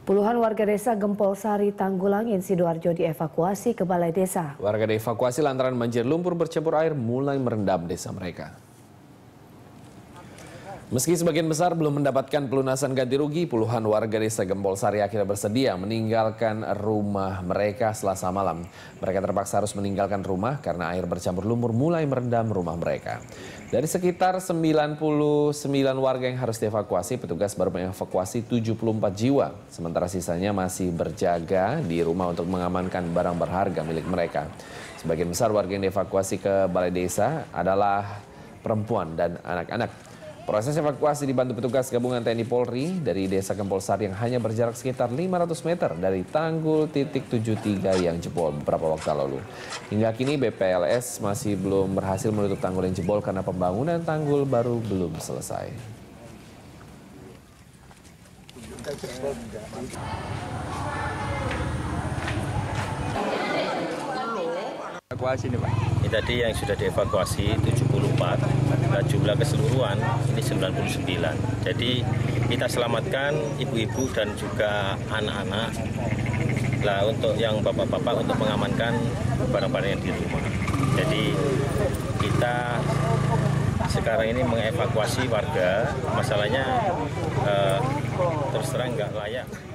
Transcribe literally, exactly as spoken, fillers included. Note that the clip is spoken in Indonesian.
Puluhan warga desa Gempol Sari, Tanggulangin, Sidoarjo dievakuasi ke balai desa. Warga dievakuasi lantaran banjir lumpur bercampur air mulai merendam desa mereka. Meski sebagian besar belum mendapatkan pelunasan ganti rugi, puluhan warga desa Gempol Sari akhirnya bersedia meninggalkan rumah mereka Selasa malam. Mereka terpaksa harus meninggalkan rumah karena air bercampur lumpur mulai merendam rumah mereka. Dari sekitar sembilan puluh sembilan warga yang harus dievakuasi, petugas baru mengevakuasi tujuh puluh empat jiwa. Sementara sisanya masih berjaga di rumah untuk mengamankan barang berharga milik mereka. Sebagian besar warga yang dievakuasi ke balai desa adalah perempuan dan anak-anak. Proses evakuasi dibantu petugas gabungan T N I Polri dari desa Gempol Sari yang hanya berjarak sekitar lima ratus meter dari tanggul titik tujuh tiga yang jebol beberapa waktu lalu. Hingga kini B P L S masih belum berhasil menutup tanggul yang jebol karena pembangunan tanggul baru belum selesai. Evakuasi ini Pak. Ini tadi yang sudah dievakuasi tujuh puluh empat, dan jumlah keseluruhan ini sembilan puluh sembilan. Jadi kita selamatkan ibu-ibu dan juga anak-anak. Lah untuk yang bapak-bapak untuk mengamankan barang-barang yang di rumah. Jadi kita sekarang ini mengevakuasi warga. Masalahnya eh, terus terang nggak layak.